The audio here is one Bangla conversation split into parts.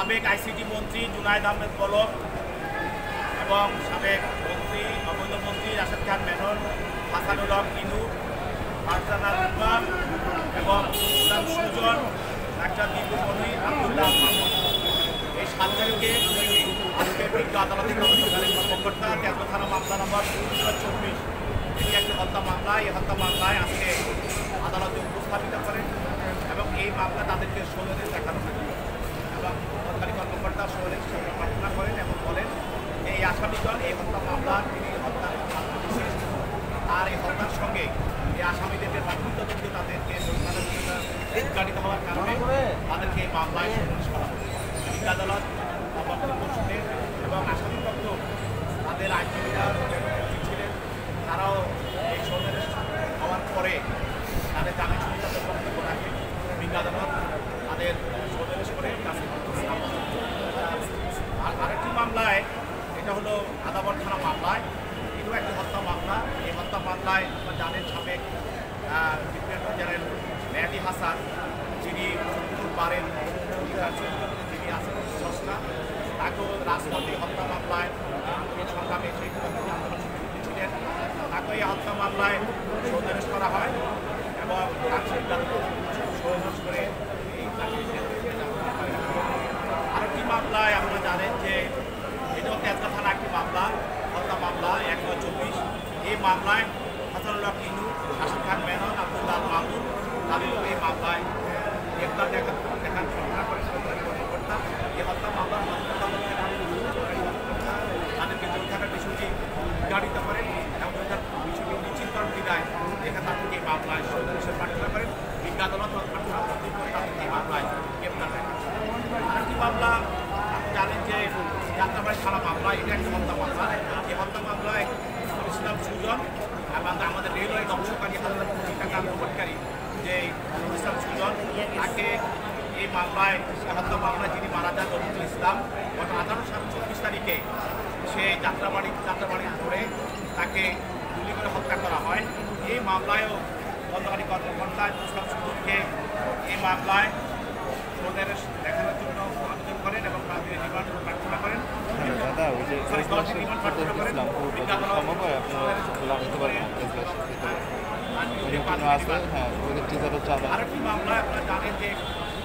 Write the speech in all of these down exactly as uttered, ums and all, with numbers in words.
সাবেক আইসিটি মন্ত্রী জুনায়েদ আহমেদ পলক এবং সাবেক মন্ত্রী অবৈধ মন্ত্রী রাশেদ খান মেনন, হাসানুল হক ইনু, ফারজানা রুবা এবং ইসলাম সুজন, ডাক্তার দীপু মনি, আব্দুল্লাহ মামুন এই সাতজনকে আজকে বিজ্ঞ আদালতের কর্মকর্তা তেজগাঁও থানা মামলা নম্বর চব্বিশ এটি একটি হত্যা মামলা। এই হত্যা মামলায় আজকে আদালতে উপস্থাপিত করেন এবং এই মামলা তাদেরকে সৌজন্যে দেখানো হয় এবং সরকারি কর্মকর্তা সৌজন্যের সঙ্গে প্রার্থনা করেন এবং বলেন এই আসামিগণ এই হত্যা মামলার তিনি হত্যা বিশেষ আর এই হত্যার সঙ্গে এই আসামিদেরকে প্রাথমিক তদন্তে তাদেরকে উদ্ঘাটিত হওয়ার কারণে তাদেরকে এই মামলায় সন্ন্যাস করা হবে। বিজ্ঞ আদালত বক্তব্য শুনে এবং আসামিপক্ষ তাদের আইনজীবীরা ছিলেন তারাও এই সন্ন্যাস হওয়ার পরে তাদের জামিন সুবিধাদের বক্তব্য রাখে। বিজ্ঞ আদালত তাদের সন্ন্যাস করে আর আরেকটি মামলায় এটা হলো আদাবর থানা মামলায় এটাও একটি হত্যা মামলা। এই হত্যা মামলায় আপনারা জানেন সাবেক লেফটেন্যান্ট জেনারেল মেহেদী হাসান যিনি পারেন যিনি আছেন সস্তা তাকেও রাজনৈতিক হত্যা মামলায় সংগ্রামে সেই ছিলেন তাকে এই হত্যা মামলায় সন্দেশ করা হয় এবং সন্দেশ করে এই আরেকটি মামলায় আপনারা জানেন যে এটাও তেজগাঁও থানা একটি মামলা হত্যা মামলা এক নয় চব্বিশ এই মামলায় হাসানুল হক ইনু, রাশেদ খান মেনন, আব্দুল্লাহ মামুন তাদেরও এই মামলায় গ্রেপ্তার দেখা দেখার ঘটনা করে সরকারি কর্মকর্তা এই হত্যা মামলার তাদেরকে জড়িত থাকার বিষয়টি উদ্ঘাটিত করেন এবং বিষয়টি নিশ্চিতকরণ বিদায় দেখা তাদেরকে এই মামলায় সন্দেশের প্রার্থনা করেন। বিজ্ঞ আদালত প্রার্থনা করে তাদেরকে এই মামলায় গ্রেপ্তার দেন। আরেকটি মামলা জানেন যে যাত্রাবাড়ি থানা মামলা এটা একটি হত্যা মামলা। এই হত্যা মামলায় ইসলাম সুজন এবং আমাদের রেলওয়ে ধ্বংসকারী হাজার কোটি টাকা প্রবর্তকারী যে ইসলাম সুজন তাকে এই মামলায় হত্যা মামলায় যিনি মারা যান রফিকুল ইসলাম গত আঠারো সাত চব্বিশ তারিখে সে যাত্রাবাড়ি যাত্রাবাড়ি ধরে তাকে গুলি করে হত্যা করা হয়। এই মামলায়ও তদন্তকারী কর্মকর্তা ইসলাম সুজনকে এই মামলায় সন্দেশ দেখানোর জন্য আবেদন করেন এবং তাদের রিমান্ড প্রার্থনা করেন। আরেকটি মামলায় আপনারা জানেন যে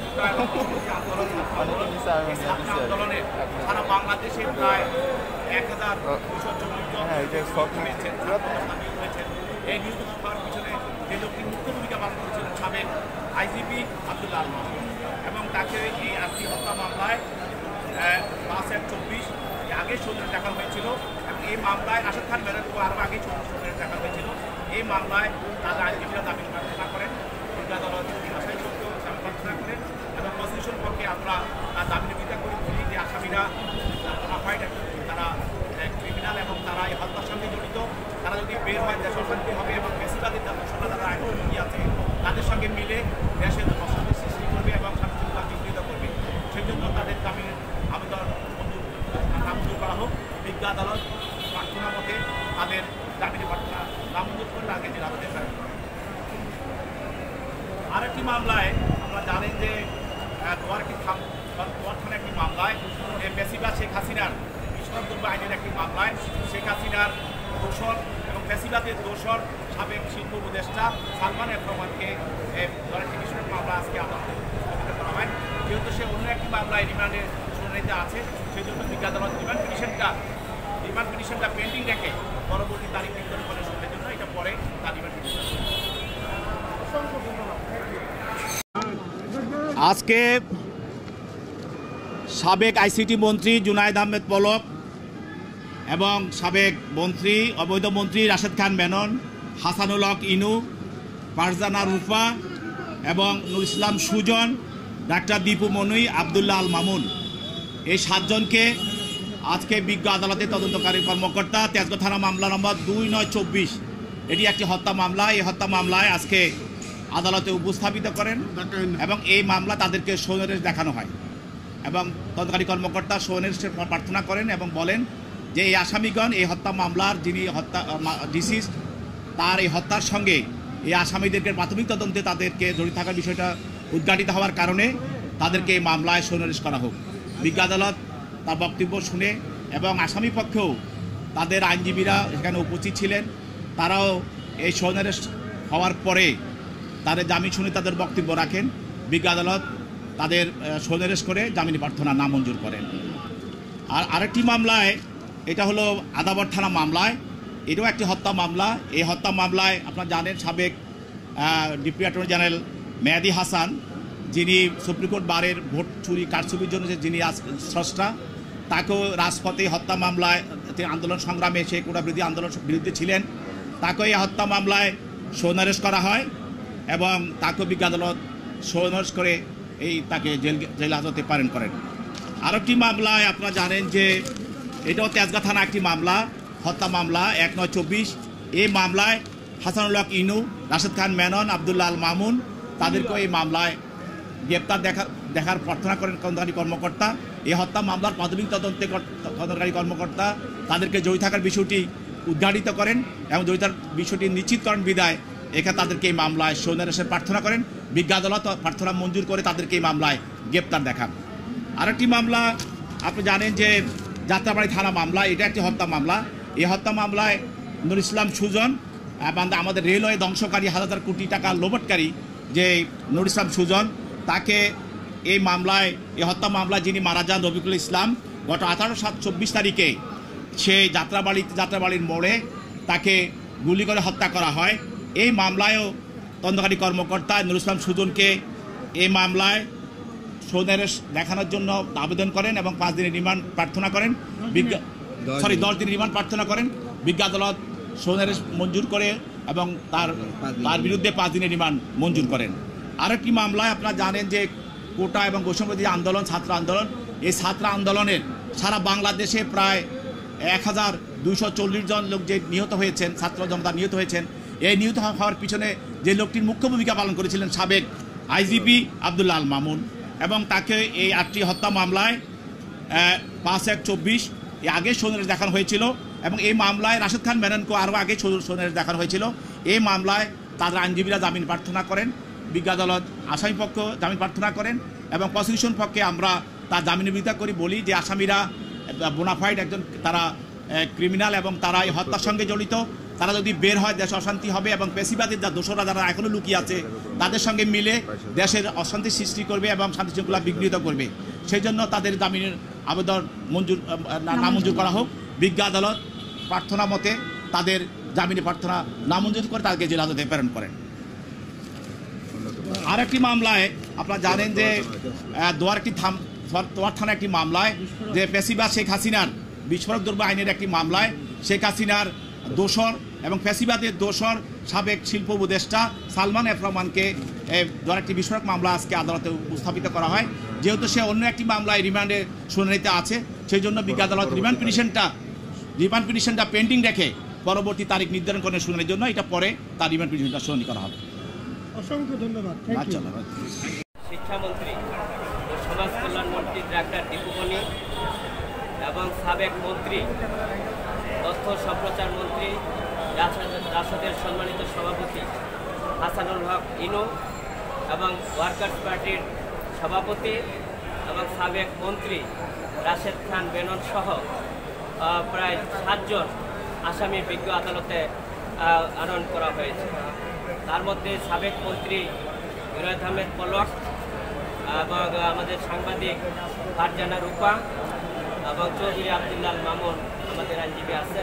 আন্দোলনে সারা বাংলাদেশে প্রায় এক হাজার দুশো চল্লিশ জন হয়েছেন। এই নিয়োগ হওয়ার পিছনে যে লোকটি মুখ্য ভূমিকা পালন করেছিলেন সাবেক আইজিপি আব্দুল্লাহ মামুন এবং তাকে এই আটটি হত্যা মামলায় পাঁচ এক চব্বিশ আগে সন্দেশ দেখা হয়েছিল এবং এই মামলায় রাশেদ খান মেননকে আরও আগে সন্দেশ দেখা হয়েছিল। এই মামলায় তাদের আইনজীবীরা দাবি প্রার্থনা করেন, বিজ্ঞ আদালত আসামি সত্য দাবি প্রার্থনা করেন এবং প্রসিকিউশন পক্ষে আমরা তার দাবি নিবিদা করে বলি যে আসামিরা হয় তারা ক্রিমিনাল এবং তারা এই হত্যার সঙ্গে জড়িত। তারা যদি বের হয় দেশ অশান্তি হবে এবং বেশিরভাগের দর্শকরা যারা আইনজীবী আছে তাদের সঙ্গে মিলে দেশের অশান্তি সৃষ্টি করবে এবং শান্তিশৃঙ্খলা বিঘ্নিত করবে। সেই জন্য তাদের জামিনের আবেদন নামঞ্জুর করা হোক। বিজ্ঞ আদালত প্রার্থনা মতে তাদের জামিনের প্রার্থনা নামঞ্জুর করলে আগে জেলা হতে পারে। আরেকটি মামলায় আমরা জানেন যে দোয়ারকি দোয়ারখানা একটি মামলায় বেশিরভাগ শেখ হাসিনার বিস্ফোরক আইনের একটি মামলায় শেখ হাসিনার দোষর এবং বেশিরভাগের দোষর সাবেক শিল্প উপদেষ্টা সালমান এফ রহমানকে দোয়ারকি বিস্ফোরক মামলা আজকে আদালতে স্থগিত করা হয়। যেহেতু সে অন্য একটি মামলায় রিমান্ডের শুনানিতে আছে সেই জন্য বিজ্ঞ আদালত রিমান্ড পিটিশনটা রিমান্ড পিটিশনটা পেন্ডিং রেখে পরবর্তী তারিখ নির্ধারণ করে শুনানির জন্য এটা পরে তার রিমান্ড পিটিশন। আজকে সাবেক আইসিটি মন্ত্রী জুনায়েদ আহমেদ পলক এবং সাবেক মন্ত্রী অবৈধ মন্ত্রী রাশেদ খান মেনন, হাসানুল হক ইনু, ফারজানা রুফা এবং নুর ইসলাম সুজন, ডাক্তার দীপু মনি, আব্দুল্লাহ আল মামুন এই সাতজনকে আজকে বিজ্ঞ আদালতের তদন্তকারী কর্মকর্তা তেজগাঁও থানা মামলা নম্বর দুই নয় চব্বিশ এটি একটি হত্যা মামলা। এই হত্যা মামলায় আজকে আদালতে উপস্থাপিত করেন এবং এই মামলা তাদেরকে সৌজন্যের দেখানো হয় এবং তদন্তকারী কর্মকর্তা সৌজন্যের প্রার্থনা করেন এবং বলেন যে এই আসামিগণ এই হত্যা মামলার যিনি হত্যা ডিসিজ তার এই হত্যার সঙ্গে এই আসামিদেরকে প্রাথমিক তদন্তে তাদেরকে জড়িত থাকার বিষয়টা উদ্ঘাটিত হওয়ার কারণে তাদেরকে এই মামলায় সন্নিবেশ করা হোক। বিজ্ঞ আদালত তার বক্তব্য শুনে এবং আসামি পক্ষেও তাদের আইনজীবীরা এখানে উপস্থিত ছিলেন, তারাও এই সন্নিবেশ হওয়ার পরে তাদের জামিন শুনে তাদের বক্তব্য রাখেন। বিজ্ঞ আদালত তাদের সন্নিবেশ করে জামিন প্রার্থনা নামঞ্জুর করেন। আর আরেকটি মামলায়, এটা হলো আদাবর থানা মামলায়, এটাও একটি হত্যা মামলা। এই হত্যা মামলায় আপনারা জানেন সাবেক deputy attorney general Mehedi Hasan, যিনি সুপ্রিম কোর্ট বারের ভোট চুরি কারচুপির জন্য যিনি স্রষ্টা, তাকেও রাজপথে হত্যা মামলায় আন্দোলন সংগ্রামে সে কোটা বিরোধী আন্দোলন বিরুদ্ধে ছিলেন, তাকেও এই হত্যা মামলায় সন্নিবেশ করা হয় এবং তাকেও বিজ্ঞ আদালত সন্নিবেশ করে এই তাকে জেল জেল হাজতে প্রেরণ করেন। আরেকটি মামলায় আপনারা জানেন যে এটাও তেজগাঁ থানা একটি মামলা, হত্যা মামলা এক নয় চব্বিশ। এই মামলায় হাসানুল হক ইনু, রাশেদ খান মেনন, আবদুল্লাহ আল মামুন, তাদেরকেও এই মামলায় গ্রেপ্তার দেখা দেখার প্রার্থনা করেন তদন্তকারী কর্মকর্তা। এই হত্যা মামলার প্রাথমিক তদন্তে তদন্তকারী কর্মকর্তা তাদেরকে জড়িত থাকার বিষয়টি উদ্ঘাটিত করেন এবং জড়িতার বিষয়টি নিশ্চিত করেন বিদায় এখানে তাদেরকে এই মামলায় সন্নিবেশের প্রার্থনা করেন। বিজ্ঞ আদালত প্রার্থনা মঞ্জুর করে তাদেরকে এই মামলায় গ্রেপ্তার দেখান। আরেকটি মামলা আপনি জানেন যে যাত্রাবাড়ি থানা মামলা, এটা একটি হত্যা মামলা। এই হত্যা মামলায় নুর ইসলাম সুজন এবং আমাদের রেলওয়ে ধ্বংসকারী হাজার হাজার কোটি টাকা লোবটকারী যে নুর ইসলাম সুজন, তাকে এই মামলায় এই হত্যা মামলায় যিনি মারা যান রফিকুল ইসলাম, গত আঠারো সাত চব্বিশ তারিখে সে যাত্রাবাড়ি যাত্রাবাড়ির মোড়ে তাকে গুলি করে হত্যা করা হয়। এই মামলায়ও তদন্তকারী কর্মকর্তা নুর ইসলাম সুজনকে এই মামলায় সন্নিবেশ দেখানোর জন্য আবেদন করেন এবং পাঁচ দিনের রিমান্ড প্রার্থনা করেন। বিজ্ঞা সরি দশ দিনের রিমান্ড প্রার্থনা করেন। বিজ্ঞ আদালত সন্নিবেশ মঞ্জুর করে এবং তার তার বিরুদ্ধে পাঁচ দিনের রিমান্ড মঞ্জুর করেন। আরেকটি মামলায় আপনারা জানেন যে কোটা এবং বৈষম্যবিরোধী আন্দোলন, ছাত্র আন্দোলন, এই ছাত্র আন্দোলনের সারা বাংলাদেশে প্রায় এক হাজার দুইশো চল্লিশ জন লোক যে নিহত হয়েছেন, ছাত্র জনতা নিহত হয়েছেন, এই নিহত হওয়ার পিছনে যে লোকটির মুখ্য ভূমিকা পালন করেছিলেন সাবেক আইজিপি আবদুল্লাহ আল মামুন, এবং তাকে এই আটটি হত্যা মামলায় পাঁচ এক চব্বিশ এ আগে সন্নিবেশ দেখানো হয়েছিল এবং এই মামলায় রাশেদ খান মেননকেও আরও আগে সন্নিবেশ দেখানো হয়েছিল। এই মামলায় তাদের আইনজীবীরা জামিন প্রার্থনা করেন, বিজ্ঞ আদালত আসামি পক্ষ জামিন প্রার্থনা করেন এবং প্রসিকিউশন পক্ষে আমরা তার জামিনের বিরোধিতা করি, বলি যে আসামিরা বোনাফাইড একজন তারা ক্রিমিনাল এবং তারা এই হত্যার সঙ্গে জড়িত। তারা যদি বের হয় দেশে অশান্তি হবে এবং পেশিবাদের যা দোষরা যারা এখনও লুকিয়ে আছে তাদের সঙ্গে মিলে দেশের অশান্তি সৃষ্টি করবে এবং শান্তি শৃঙ্খলা বিঘ্নিত করবে। সেই জন্য তাদের জামিনের আবেদন মঞ্জুর নামঞ্জুর করা হোক। বিজ্ঞ আদালত প্রার্থনা মতে তাদের জামিনের প্রার্থনা নামঞ্জুর করে তাদেরকে জেল হাজতে প্রেরণ করেন। আরেকটি মামলায় আপনারা জানেন যে দোয়ারটি থাম দোয়ার থানা একটি মামলায় যে পেশিবাদ শেখ হাসিনার বিস্ফোরক দ্রব্য আইনের একটি মামলায় শেখ হাসিনার দোসর এবং ফ্যাসিবাদের দোসর সাবেক শিল্প উপদেষ্টা সালমান এফ রহমানকে দোয়ার একটি বিস্ফোরক মামলা আজকে আদালতে উপস্থাপিত করা হয়। যেহেতু সে অন্য একটি মামলায় রিমান্ডে শুনানিতে আছে, সেই জন্য বিজ্ঞ আদালত রিমান্ড পিটিশনটা রিমান্ড পিটিশনটা পেন্ডিং রেখে পরবর্তী তারিখ নির্ধারণ করার শুনানির জন্য এটা পরে তার রিমান্ড পিটিশনটা শুনানি করা হবে। অসংখ্য ধন্যবাদ। শিক্ষামন্ত্রী ও সমাজ কল্যাণ মন্ত্রী ডাক্তার দীপু মনি এবং সাবেক মন্ত্রী তথ্য সম্প্রচার মন্ত্রী রাশদের সম্মানিত সভাপতি হাসানুল হক ইনু এবং ওয়ার্কার্স পার্টির সভাপতি এবং সাবেক মন্ত্রী রাশেদ খান মেনন সহ প্রায় সাতজন আসামি বিজ্ঞ আদালতে আনয়ন করা হয়েছে। তার মধ্যে সাবেক মন্ত্রী ইরাদ আহমেদ পলক এবং আমাদের সাংবাদিক ফারজানা রূপা এবং চৌধুরী আবদুল্লাহ মামুন আমাদের আইনজীবী আছেন।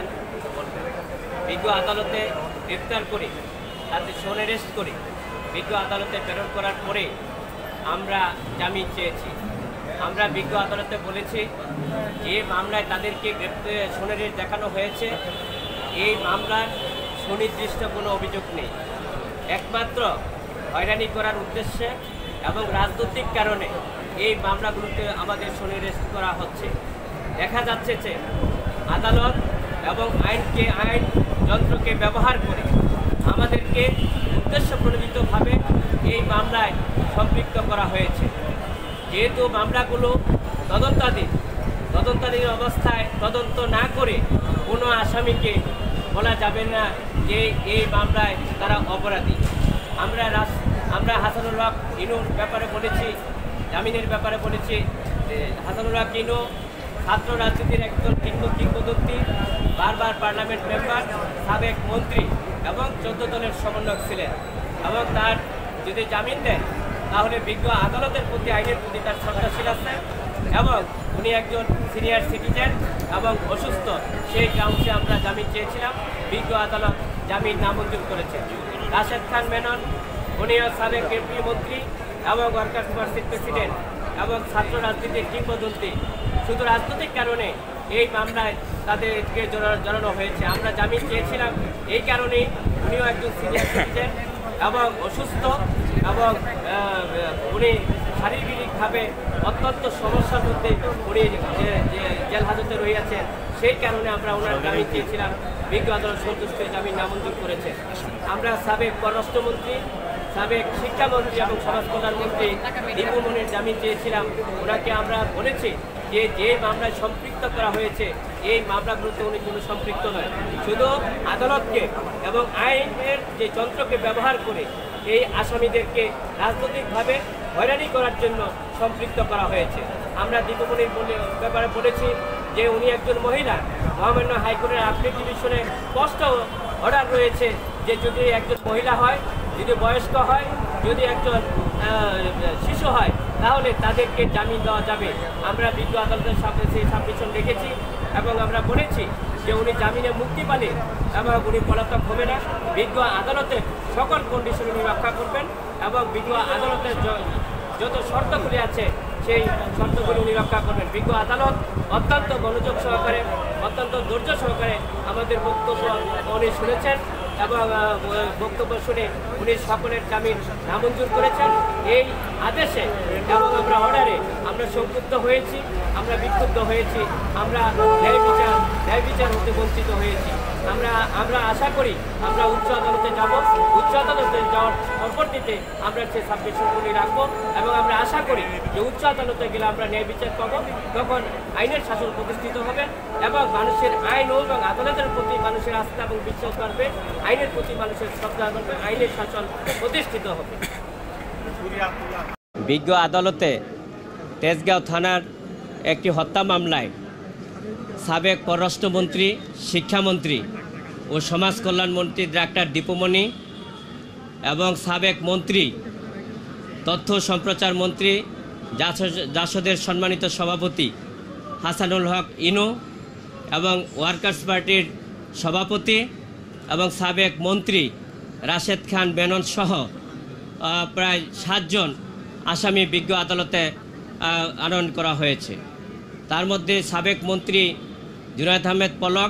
বিজ্ঞ আদালতে গ্রেপ্তার করে তাদের সন্নিবেশ করে বিজ্ঞ আদালতে প্রেরণ করার পরে আমরা জামিন চেয়েছি। আমরা বিজ্ঞ আদালতে বলেছি যে মামলায় তাদেরকে গ্রেপ্তার সন্নিবেশ দেখানো হয়েছে, এই মামলার সুনির্দিষ্ট কোনো অভিযোগ নেই, একমাত্র হয়রানি করার উদ্দেশ্যে এবং রাজনৈতিক কারণে এই মামলাগুলোতে আমাদের সন্নিবেশ করা হচ্ছে। দেখা যাচ্ছে যে আদালত এবং আইনকে আইন যন্ত্রকে ব্যবহার করে আমাদেরকে উদ্দেশ্য প্রণোদিতভাবে এই মামলায় সম্পৃক্ত করা হয়েছে। যেহেতু মামলাগুলো তদন্তাধীন, তদন্তাধীন অবস্থায় তদন্ত না করে কোনো আসামিকে বলা যাবে না যে এই মামলায় তারা অপরাধী। আমরা আমরা হাসানুল হক ইনুর ব্যাপারে বলেছি, জামিনের ব্যাপারে বলেছি, হাসানুল্লাহ কিনু ছাত্র রাজনীতির একজন কিংব কিংবদন্তি, বারবার পার্লামেন্ট মেম্বার, সাবেক মন্ত্রী এবং চোদ্দ দলের সমন্বয়ক ছিলেন এবং তার যদি জামিন দেন তাহলে বিজ্ঞ আদালতের প্রতি আইনের প্রতি তার শ্রদ্ধাশীল আছে এবং উনি একজন সিনিয়র সিটিজেন এবং অসুস্থ, সেই গ্রাউন্ডে আমরা জামিন চেয়েছিলাম, বিজ্ঞ আদালত জামিন নামঞ্জুর করেছেন। রাশেদ খান মেনন উনিও সাবেক এমপি মন্ত্রী এবং ওয়ার্কার্স পার্টির প্রেসিডেন্ট এবং ছাত্র রাজনীতির কিংবদন্তি, শুধু রাজনৈতিক কারণে এই মামলায় তাদেরকে জড়ানো হয়েছে। আমরা জামিন চেয়েছিলাম এই কারণেই, উনিও একজন সিনিয়র সিটিজেন এবং অসুস্থ এবং উনি শারীরিকভাবে অত্যন্ত সমস্যার মধ্যে উনি জেল হাজতে রয়েছেন, সেই কারণে আমরা ওনার জামিন চেয়েছিলাম, বিজ্ঞ আদালত সন্তুষ্ট জামিন নামঞ্জুর করেছে। আমরা সাবেক পররাষ্ট্রমন্ত্রী, সাবেক শিক্ষামন্ত্রী এবং সমাজ কল্যাণমন্ত্রী দীপু মনির জামিন চেয়েছিলাম। ওনাকে আমরা বলেছি যে যে মামলায় সম্পৃক্ত করা হয়েছে এই মামলাগুলোতে উনি কোনো সম্পৃক্ত নয়, শুধু আদালতকে এবং আইনের যে যন্ত্রকে ব্যবহার করে এই আসামিদেরকে রাজনৈতিকভাবে হয়রানি করার জন্য সম্পৃক্ত করা হয়েছে। আমরা দীপমণির ব্যাপারে বলেছি যে উনি একজন মহিলা, মহামান্য হাইকোর্টের আপিল ডিভিশনে স্পষ্ট অর্ডার রয়েছে যে যদি একজন মহিলা হয়, যদি বয়স্ক হয়, যদি একজন শিশু হয় তাহলে তাদেরকে জামিন দেওয়া যাবে। আমরা বিজ্ঞ আদালতের সামনে সেই সাবমিশন রেখেছি এবং আমরা বলেছি যে উনি জামিনে মুক্তি পালে এবং উনি পলাতক হবে না, বিজ্ঞ আদালতের সকল কন্ডিশন উনি রক্ষা করবেন এবং বিজ্ঞ আদালতের যত শর্তগুলি আছে সেই শর্তগুলি উনি রক্ষা করবেন। বিজ্ঞ আদালত অত্যন্ত মনোযোগ সহকারে, অত্যন্ত ধৈর্য সহকারে আমাদের বক্তব্য উনি শুনেছেন এবং বক্তব্য শুনে উনি সকলের জামিন নামঞ্জুর করেছেন। এই আদেশে এবং আমরা অর্ডারে আমরা সংক্ষুব্ধ হয়েছি, আমরা বিক্ষুব্ধ হয়েছি, আমরা ন্যায় বিচার ন্যায় বিচার হতে বঞ্চিত হয়েছি। আমরা আমরা আশা করি আমরা উচ্চ আদালতে যাব, উচ্চ আদালতে যাওয়ার পরবর্তীতে আমরা সেই সাবমিশনগুলি রাখবো এবং আমরা আশা করি যে উচ্চ আদালতে গেলে আমরা ন্যায় বিচার পাবো, তখন আইনের শাসন প্রতিষ্ঠিত হবে এবং মানুষের আইন এবং আদালতের প্রতি মানুষের আস্থা এবং বিশ্বাস বাড়বে, আইনের প্রতি মানুষের শ্রদ্ধা বাড়বে, আইনের শাসন প্রতিষ্ঠিত হবে। বিজ্ঞ আদালতে তেজগাঁও থানার একটি হত্যা মামলায় সাবেক পররাষ্ট্রমন্ত্রী, শিক্ষামন্ত্রী ও সমাজ কল্যাণমন্ত্রী ডাক্তার দীপুমণি এবং সাবেক মন্ত্রী, তথ্য সম্প্রচার মন্ত্রী, জাসদের সম্মানিত সভাপতি হাসানুল হক ইনু এবং ওয়ার্কার্স পার্টির সভাপতি এবং সাবেক মন্ত্রী রাশেদ খান মেনন সহ প্রায় সাতজন আসামি বিজ্ঞ আদালতে আনয়ন করা হয়েছে। তার মধ্যে সাবেক মন্ত্রী জুনায়েদ আহমেদ পলক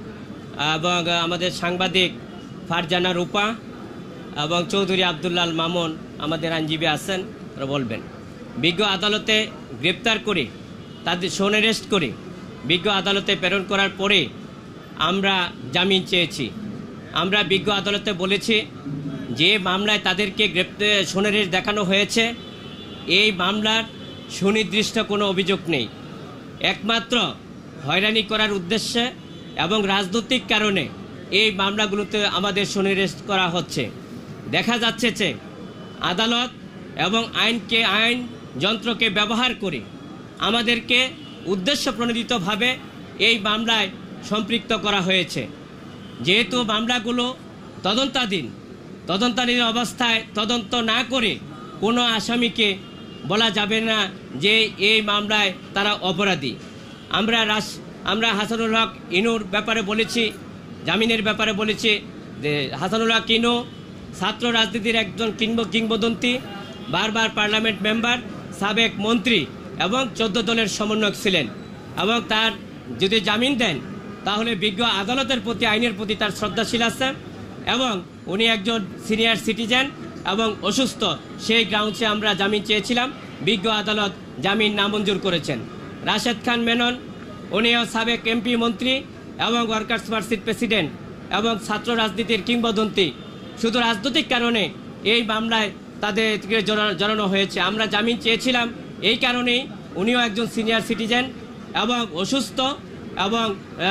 এবং আমাদের সাংবাদিক ফারজানা রূপা এবং চৌধুরী আবদুল্লাল মামুন আমাদের আইনজীবী আছেন, তারা বলবেন। বিজ্ঞ আদালতে গ্রেপ্তার করে তাদের শোন অ্যারেস্ট করে বিজ্ঞ আদালতে প্রেরণ করার পরে আমরা জামিন চেয়েছি। আমরা বিজ্ঞ আদালতে বলেছি যে মামলায় তাদেরকে গ্রেপ্তার শোন অ্যারেস্ট দেখানো হয়েছে, এই মামলার সুনির্দিষ্ট কোনো অভিযোগ নেই, একমাত্র হয়রানি করার উদ্দেশ্যে এবং রাজনৈতিক কারণে এই মামলাগুলোতে আমাদের শোন অ্যারেস্ট করা হচ্ছে। দেখা যাচ্ছে যে আদালত এবং আইনকে আইন যন্ত্রকে ব্যবহার করে আমাদেরকে উদ্দেশ্য প্রণোদিতভাবে এই মামলায় সম্পৃক্ত করা হয়েছে। যেহেতু মামলাগুলো তদন্তাধীন, তদন্তাধীন অবস্থায় তদন্ত না করে কোনো আসামিকে বলা যাবে না যে এই মামলায় তারা অপরাধী। আমরা রাস আমরা হাসানুল হক ইনুর ব্যাপারে বলেছি, জামিনের ব্যাপারে বলেছি যে হাসানুল হক ইনু ছাত্র রাজনীতির একজন কিংব কিংবদন্তি, বারবার পার্লামেন্ট মেম্বার, সাবেক মন্ত্রী এবং চোদ্দ দলের সমন্বয়ক ছিলেন এবং তার যদি জামিন দেন তাহলে বিজ্ঞ আদালতের প্রতি আইনের প্রতি তার শ্রদ্ধাশীল আছে এবং উনি একজন সিনিয়র সিটিজেন এবং অসুস্থ, সেই গ্রাউন্ডে আমরা জামিন চেয়েছিলাম, বিজ্ঞ আদালত জামিন নামঞ্জুর করেছেন। রাশেদ খান মেনন উনিও সাবেক এমপি মন্ত্রী এবং ওয়ার্কার্স পার্টির প্রেসিডেন্ট এবং ছাত্র রাজনীতির কিংবদন্তি, শুধু রাজনৈতিক কারণে এই মামলায় তাদেরকে জড়ানো হয়েছে। আমরা জামিন চেয়েছিলাম এই কারণেই, উনিও একজন সিনিয়র সিটিজেন এবং অসুস্থ এবং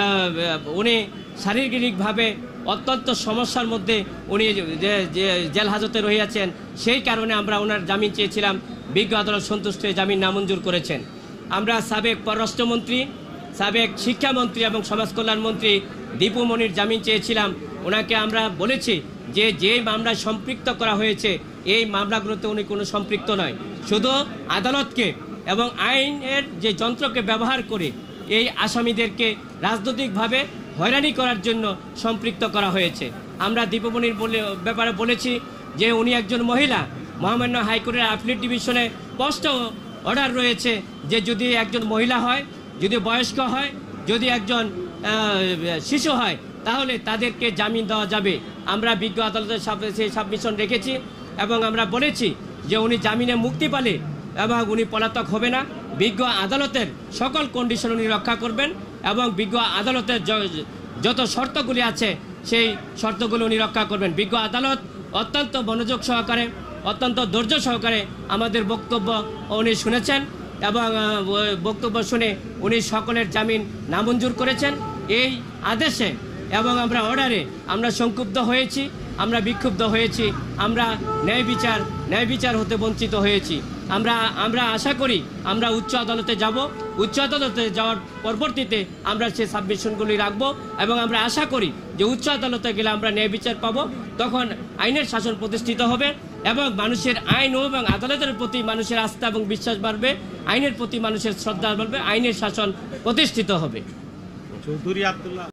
উনি শারীরিকভাবে অত্যন্ত সমস্যার মধ্যে উনি জেল হাজতে রহিয়াছেন, সেই কারণে আমরা ওনার জামিন চেয়েছিলাম, বিজ্ঞ আদালত সন্তুষ্ট জামিন নামঞ্জুর করেছেন। আমরা সাবেক পররাষ্ট্রমন্ত্রী, সাবেক শিক্ষামন্ত্রী এবং সমাজ কল্যাণ মন্ত্রী দীপু মনির জামিন চেয়েছিলাম। ওনাকে আমরা বলেছি যে যে মামলায় সম্পৃক্ত করা হয়েছে এই মামলাগুলোতে উনি কোনো সম্পৃক্ত নয়, শুধু আদালতকে এবং আইনের যে যন্ত্রকে ব্যবহার করে এই আসামিদেরকে রাজনৈতিকভাবে হয়রানি করার জন্য সম্পৃক্ত করা হয়েছে। আমরা দীপুমণির বলে ব্যাপারে বলেছি যে উনি একজন মহিলা, মহামান্য হাইকোর্টের অ্যাপিলেট ডিভিশনে স্পষ্ট অর্ডার রয়েছে যে যদি একজন মহিলা হয়, যদি বয়স্ক হয়, যদি একজন শিশু হয় তাহলে তাদেরকে জামিন দেওয়া যাবে। আমরা বিজ্ঞ আদালতের সেই সাবমিশন রেখেছি এবং আমরা বলেছি যে উনি জামিনে মুক্তি পালে এবং উনি পলাতক হবে না, বিজ্ঞ আদালতের সকল কন্ডিশন উনি রক্ষা করবেন এবং বিজ্ঞ আদালতের যত শর্তগুলি আছে সেই শর্তগুলো উনি রক্ষা করবেন। বিজ্ঞ আদালত অত্যন্ত মনোযোগ সহকারে, অত্যন্ত ধৈর্য সহকারে আমাদের বক্তব্য উনি শুনেছেন এবং বক্তব্য শুনে উনি সকলের জামিন নামঞ্জুর করেছেন। এই আদেশে এবং আমরা অর্ডারে আমরা সংক্ষুব্ধ হয়েছি, আমরা বিক্ষুব্ধ হয়েছি, আমরা ন্যায় বিচার ন্যায় বিচার হতে বঞ্চিত হয়েছি। আমরা আমরা আশা করি আমরা উচ্চ আদালতে যাব, উচ্চ আদালতে যাওয়ার পরবর্তীতে আমরা সেই সাবমিশনগুলি রাখব এবং আমরা আশা করি যে উচ্চ আদালতে গেলে আমরা ন্যায় বিচার পাবো, তখন আইনের শাসন প্রতিষ্ঠিত হবে এবং মানুষের আইন এবং আদালতের প্রতি মানুষের আস্থা এবং বিশ্বাস বাড়বে, আইনের প্রতি মানুষের শ্রদ্ধা বাড়বে, আইনের শাসন প্রতিষ্ঠিত হবে। চৌধুরী আব্দুল্লাহ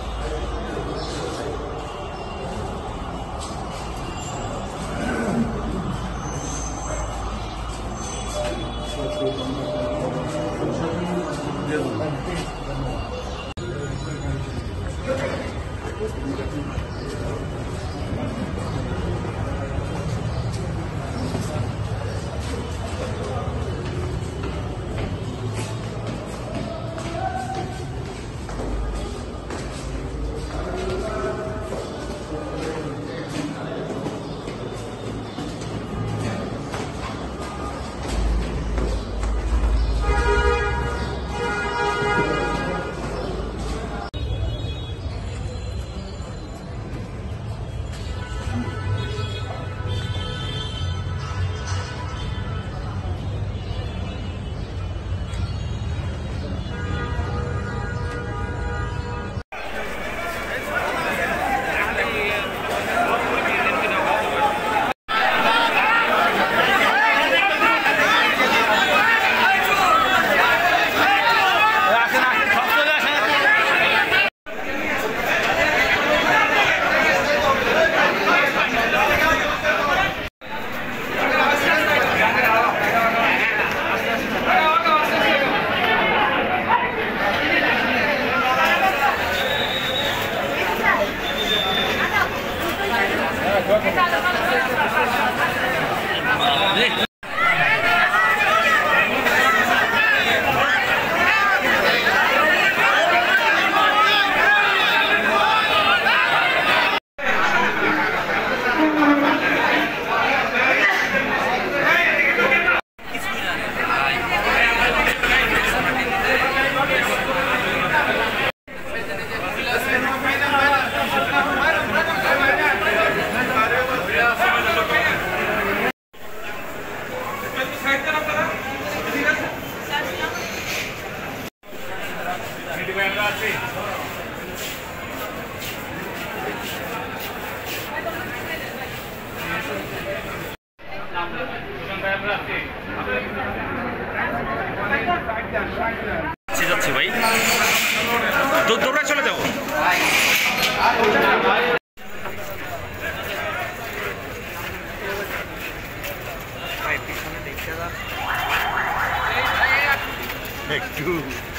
যাচ্ছে ভাই, দৌড়া চলে যাবো। পিছনে দেখতে একটু